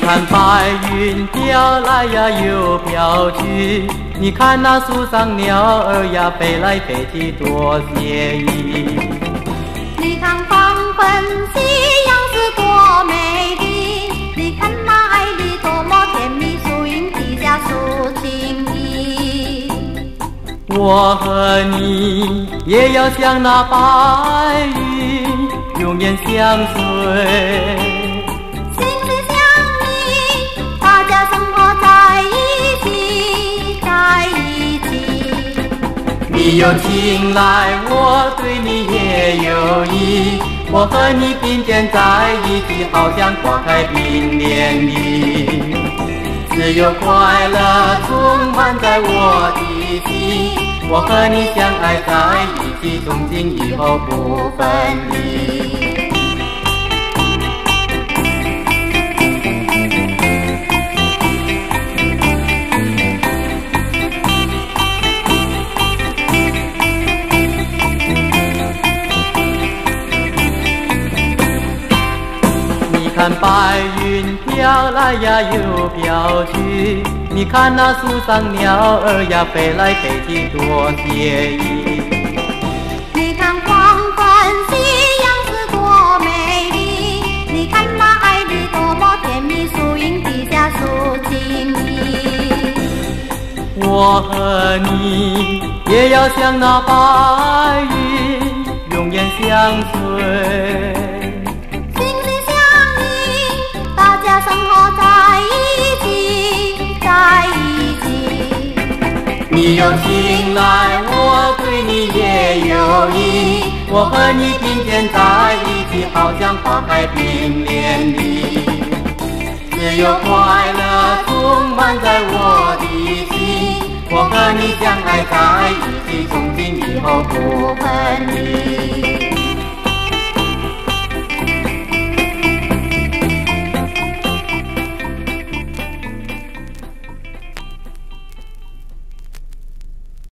看白云飘来呀又飘去，你看那树上鸟儿呀飞来飞去多惬意。 你看黄昏夕阳是多美丽，你看那爱里多么甜蜜，树荫底下诉情意。 我和你也要像那白云，永远相随。 大家生活在一起，在一起。 你有情来，我对你也有意。我和你并肩在一起，好像花开并联里。只有快乐充满在我的心。我和你相爱在一起，从今以后不分离。看白云飘来呀又飘去，你看那树上鸟儿呀飞来飞去多惬意。 你看黄昏夕阳是多美丽，你看那爱里多么甜蜜，树荫底下诉情意。 我和你也要像那白云，永远相随。 生活在一起，在一起。 你有情来，我对你也有意。我和你并肩在一起，好像花开并联里。只有快乐充满在我的心。我和你相爱在一起，从今以后不分离。